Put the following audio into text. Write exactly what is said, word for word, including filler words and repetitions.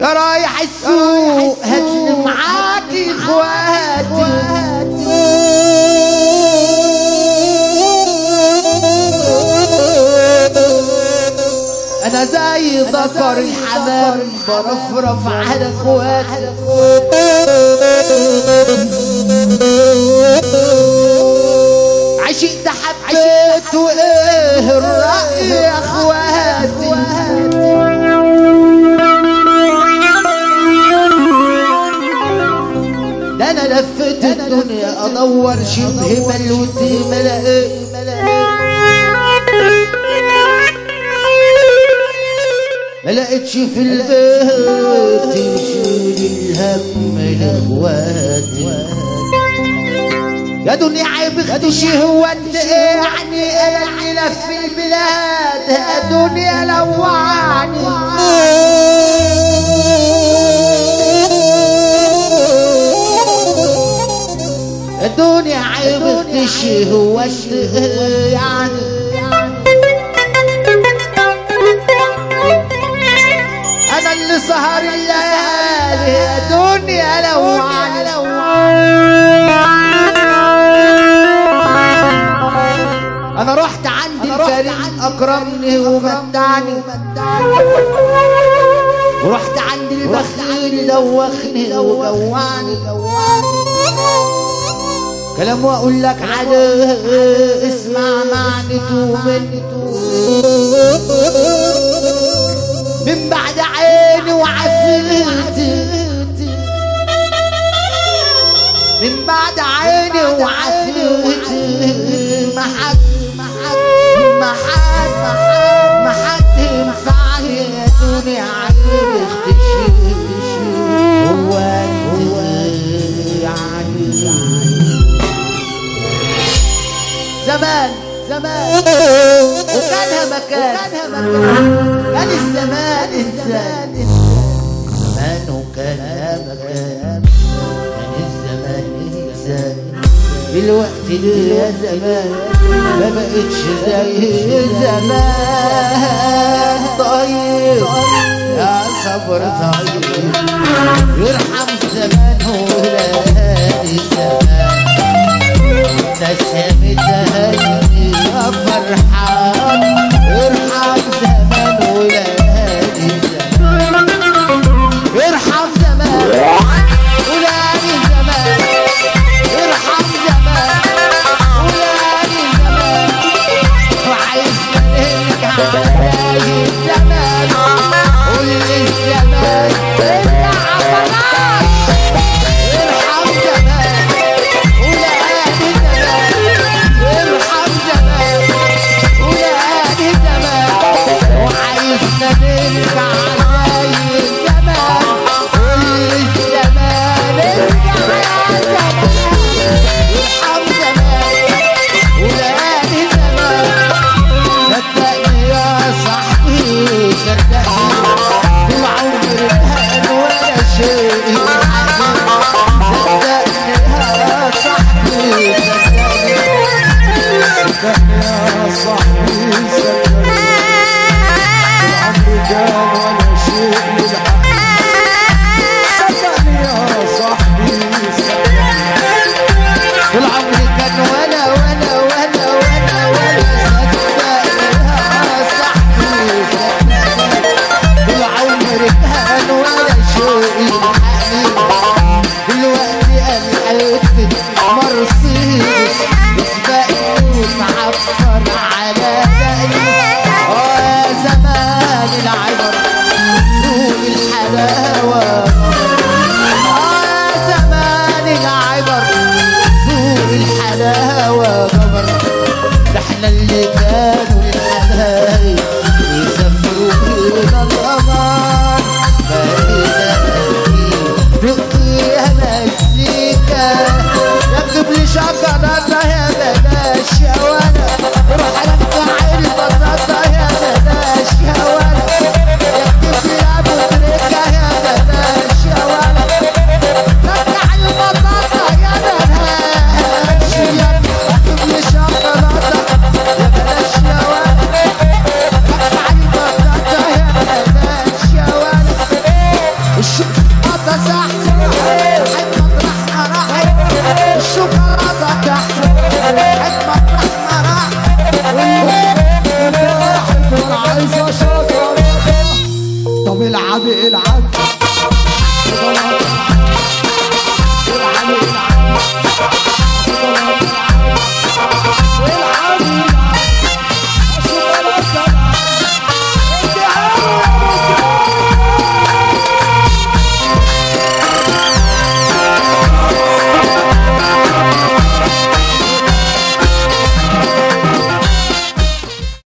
يا رايح السوق هاتلي معاك اخواتي انا زي ذكر الحمام برفرف على اخواتي عشقت حبيت وايه الرأي يا اخواتي ده انا لفت الدنيا ادور شبه ملوتي ملاقي ما لقيتش في البيت يشيل الهم لاخواتي يا دنيا عيب اختشي هو انت ايه يعني انا اللي لف البلاد يا دنيا لوعني يا دنيا عيب اختشي هو انت ايه يعني انا اللي سهر الليالي يا دنيا لوعني انا رحت عند الكريم اكرمني ومتعني ورحت عند البخيل دوخني وجوعني كلام واقول لك عليه اسمع معنته منه من بعد عيني وعفريتي من بعد عيني وعفريتي ما حد ما حد ما حد ما حد ينفعني يا دنيا عيب اختشي هو انت يعني زمان زمان وكانها مكان كان الزمان انسان زمان وكانها مكان كان الزمان انسان دلوقتي ليه يا زمان ما بقتش زي زمان طيب يا صبر طيب يرحم زمان ولادي زمان ابتسم تهني يا فرحان ارحم زمان ولادي زمان ارحم زمان ولادي زمان ارحم زمان ولادي زمان وعايز منك علي زمان قول لي الزمان ارجع عفراش ارحم زمان ولادي زمان ارحم زمان ولادي زمان وعايز نرجع زي الزمان قول لي الزمان ارجع يا زمان ارحم زمان ولادي زمان صدقني يا صاحبي صدقني طول عمري كان ولا شيء صدقني يا صاحبي صدقني يا صاحبي صدقني طول عمري كان ولا شيء صدقني يا صاحبي طول عمري كان ولا ولا ولا ولا ولا صدقني يا صاحبي طول عمري كان ولا شيء دلوقتي انا حياتي مرسيدس سباقي معفر على دقني اه يا زمان العبر سوق الحلاوه اه يا زمان العبر سوق الحلاوه جبر ده احنا اللي كانوا الحبايب يسافروا بينا القمر بقينا يا مزيكا يكتب لي شجرة يا بلاش وانا روح الشيخ قطع صح